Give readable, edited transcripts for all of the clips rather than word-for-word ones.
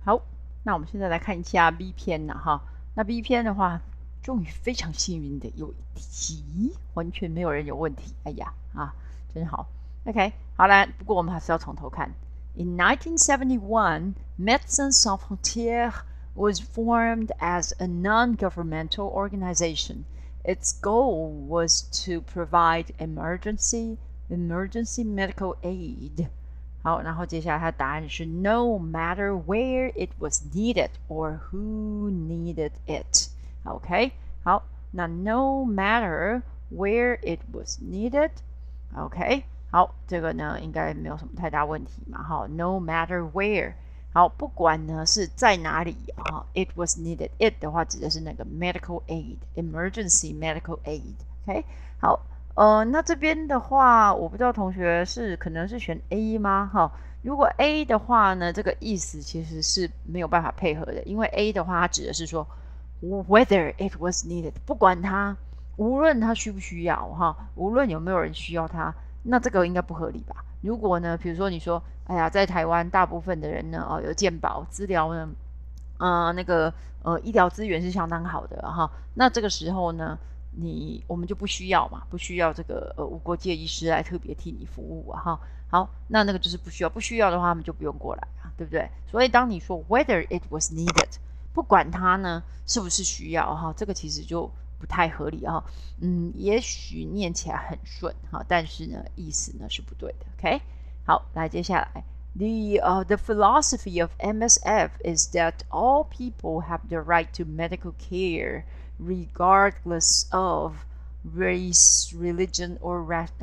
好，那我们现在来看一下 B 篇哈。那 B 篇的话，终于非常幸运的有一题完全没有人有问题，哎呀真好。OK， 好了，不过我们还是要从头看。In 1971, Médecins Sans Frontières was formed as a non-governmental organization. Its goal was to provide emergency medical aid. 好，然后接下来它的答案是 No matter where it was needed or who needed it. OK， 好，那 No matter where it was needed. OK， 好，这个呢应该没有什么太大问题嘛。哈 No matter where， 好，不管呢是在哪里啊 ，it was needed。it 的话指的是那个 medical aid，emergency medical aid。OK， 好。那这边的话，我不知道同学可能是选 A 吗？哈，如果 A 的话呢，这个意思其实是没有办法配合的，因为 A 的话它指的是说 whether it was needed， 不管它，无论它需不需要哈，无论有没有人需要它，那这个应该不合理吧？如果呢，比如说你说，哎呀，在台湾大部分的人呢，有健保资疗呢，医疗资源是相当好的哈，那这个时候呢？我们就不需要嘛，不需要这个无国界医师来特别替你服务啊哈。好，那个就是不需要，不需要的话，他们就不用过来啊，对不对？所以当你说 whether it was needed， 不管它呢是不是需要哈，这个其实就不太合理哈。也许念起来很顺哈，但是呢意思呢是不对的。OK， 好，来接下来。The philosophy of MSF is that all people have the right to medical care regardless of race, religion, or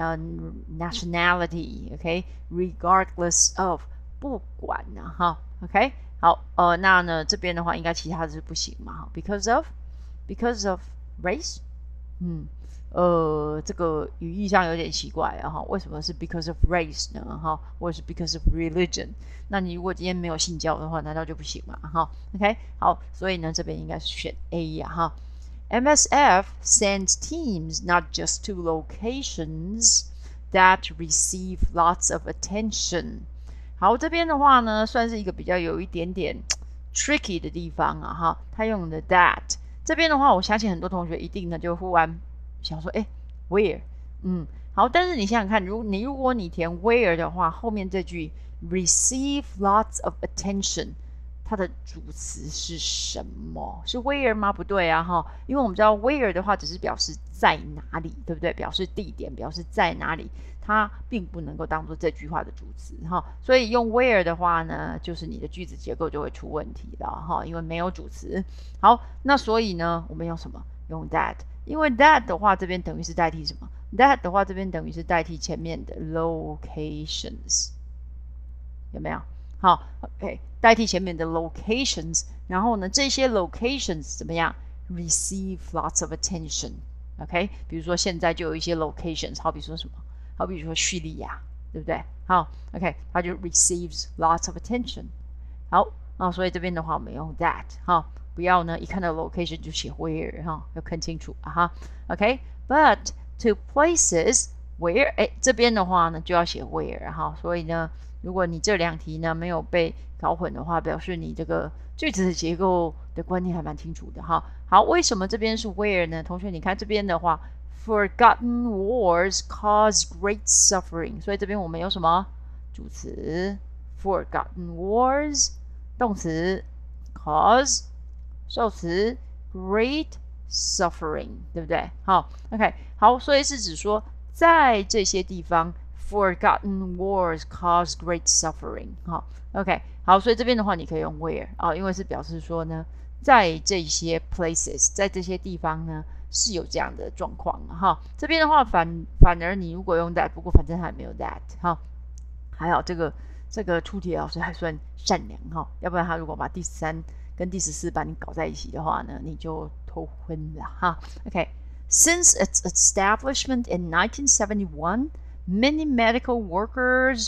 nationality. OK, regardless of 不管呢哈。OK， 好，那呢这边的话应该其他的是不行嘛哈 ？Because of race，这个语义上有点奇怪啊哈，为什么是 because of race 呢哈，或者是 because of religion？ 那你如果今天没有信教的话，难道就不行吗哈 ？OK， 好，所以呢这边应该是选 A 呀哈。MSF sends teams not just to locations that receive lots of attention。好，这边的话呢，算是一个比较有一点点 tricky 的地方啊哈，他用的 that。这边的话，我相信很多同学一定呢就忽然想说，where？ 好，但是你想想看，如果你填 where 的话，后面这句 receive lots of attention， 它的主词是什么？是 where 吗？不对啊，哈，因为我们知道 where 的话只是表示在哪里，对不对？表示地点，表示在哪里，它并不能够当做这句话的主词哈。所以用 where 的话呢，就是你的句子结构就会出问题了哈，因为没有主词。好，那所以呢，我们用什么？用 that。因为 that 的话，这边等于是代替什么 ？that 的话，这边等于是代替前面的 locations， 有没有？好 ，OK， 代替前面的 locations， 然后呢，这些 locations 怎么样 ？receive lots of attention，OK， 比如说现在就有一些 locations， 好比说什么？好比说叙利亚，对不对？好 ，OK， 它就 receives lots of attention。好，所以这边的话，我们用 that， 哈。不要呢，一看到 location 就写 where 哈，要看清楚啊哈。OK，but to places where， 这边的话呢就要写 where 哈。所以呢，如果你这两题呢没有被搞混的话，表示你这个句子的结构的观念还蛮清楚的哈。好，为什么这边是 where 呢？同学，你看这边的话 ，forgotten wars cause great suffering， 所以这边我们有什么主词 forgotten wars， 动词 cause。受词 great suffering， 对不对？好 ，OK， 好，所以是指说在这些地方 forgotten wars cause great suffering。好 ，OK， 好，所以这边的话你可以用 where 啊，因为是表示说呢，在这些 places， 在这些地方呢是有这样的状况哈。这边的话反而你如果用 that， 不过反正还没有 that 哈，还好这个出题老师还算善良哈，要不然他如果把第3跟第14把你搞在一起的话呢，你就头昏了哈。Okay, since its establishment in 1971, many medical workers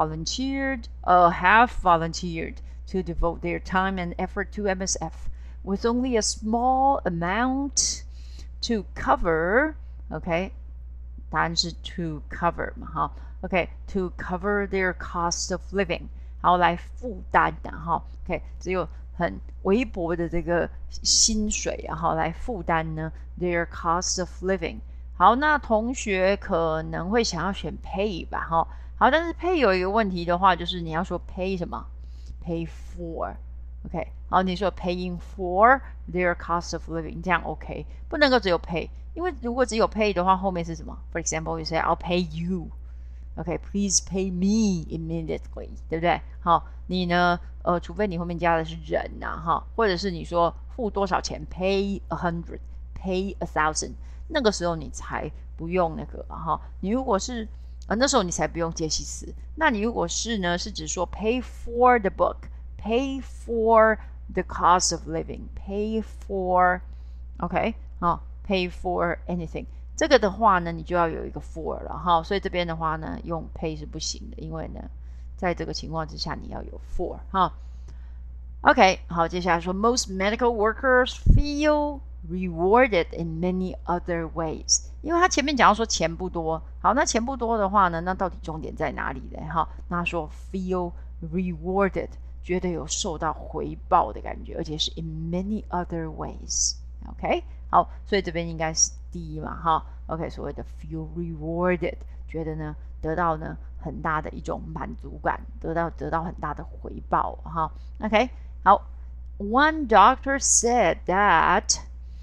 have volunteered to devote their time and effort to MSF, with only a small amount to cover. Okay, 答案是 to cover 嘛哈。Okay, to cover their cost of living. 好来负担的哈 ，OK， 只有很微薄的这个薪水然后来负担呢 their cost of living。好，那同学可能会想要选 pay 吧哈，好，但是 pay 有一个问题的话，就是你要说 pay 什么 ，pay for。OK， 好，你说 paying for their cost of living， 这样 OK， 不能够只有 pay， 因为如果只有 pay 的话，后面是什么 ？For example, you say I'll pay you，OK， please pay me immediately， 对不对？好，你呢，除非你后面加的是人呐，哈，或者是你说付多少钱 ，pay 100， pay 1000， 那个时候你才不用那个哈。你如果是那时候你才不用介系词。那你如果是呢，是指说 pay for the book。Pay for the cost of living. Pay for, OK， pay for anything. 这个的话呢，你就要有一个 for 了哈。所以这边的话呢，用 pay 是不行的，因为呢，在这个情况之下，你要有 for 哈。OK， 好，接下来说 most medical workers feel rewarded in many other ways。因为他前面讲到说钱不多，好，那钱不多的话呢，那到底重点在哪里呢？哈，那他说 feel rewarded。觉得有受到回报的感觉，而且是 in many other ways。OK， 好，所以这边应该是 D 嘛，哈。OK， 所谓的 feel rewarded， 觉得呢得到呢很大的一种满足感，得到很大的回报，哈。OK， 好 ，One doctor said that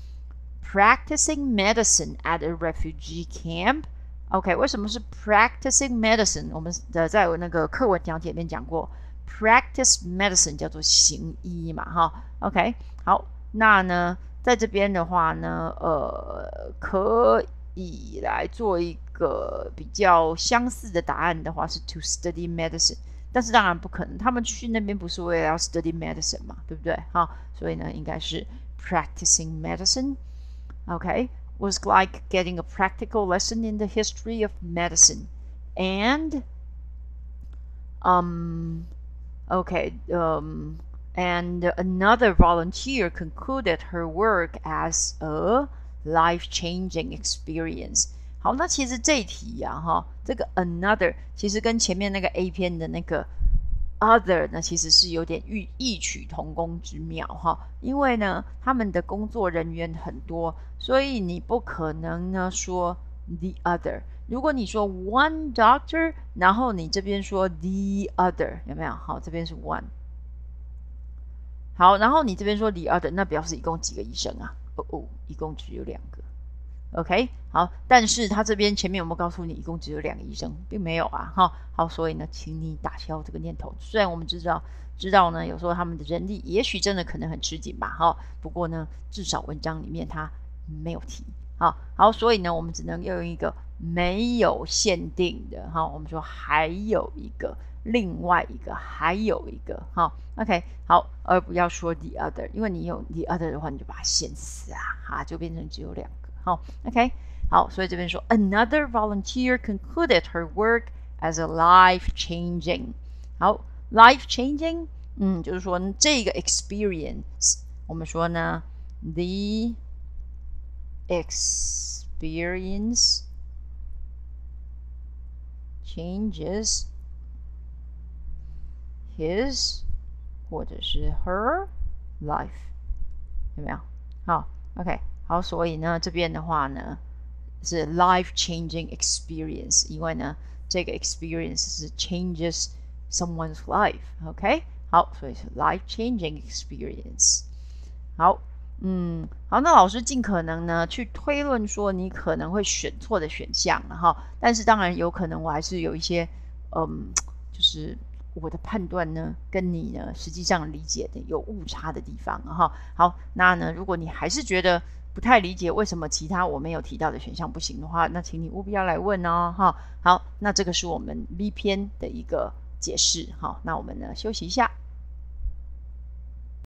practicing medicine at a refugee camp。OK， 为什么是 practicing medicine？ 我们在那个课文讲解里面讲过。Practice medicine 叫做行医嘛，哈 ，OK， 好，那呢，在这边的话呢，可以来做一个比较相似的答案的话是 to study medicine， 但是当然不可能，他们去那边不是为了要 study medicine 嘛，对不对？哈，所以呢，应该是 practicing medicine，OK， was like getting a practical lesson in the history of medicine and Okay, and another volunteer concluded her work as a life-changing experience. 好，那其实这一题啊，哈，这个 another 其实跟前面那个 A 篇的那个 other 呢，其实是有点异曲同工之妙哈。因为呢，他们的工作人员很多，所以你不可能呢说 the other。如果你说 one doctor， 然后你这边说 the other， 有没有？好，这边是 one。好，然后你这边说 the other， 那表示一共几个医生啊？一共只有2个。OK， 好，但是他这边前面有没有告诉你一共只有2个医生？并没有啊，哈。好，所以呢，请你打消这个念头。虽然我们知道呢，有时候他们的人力也许真的可能很吃紧吧，哈。不过呢，至少文章里面他没有提。好，所以呢，我们只能用一个没有限定的哈。我们说还有一个，另外一个，还有一个哈。OK， 好，而不要说 the other， 因为你有 the other 的话，你就把它限死啊，哈，就变成只有2个。好 ，OK， 好，所以这边说 another volunteer concluded her work as a life-changing。好 ，life-changing， 就是说这个 experience， 我们说呢 the experience changes his 或者是 her life， 有没有？好 ，OK， 好，所以呢，这边的话呢是 life-changing experience， 因为呢这个 experience 是 changes someone's life，OK， 好，所以是 life-changing experience。好。好，那老师尽可能呢去推论说你可能会选错的选项了哈，但是当然有可能我还是有一些就是我的判断呢跟你呢实际上理解的有误差的地方哈。好，那呢如果你还是觉得不太理解为什么其他我没有提到的选项不行的话，那请你务必要来问哦哈。好，那这个是我们 B 篇的一个解释哈。那我们呢休息一下。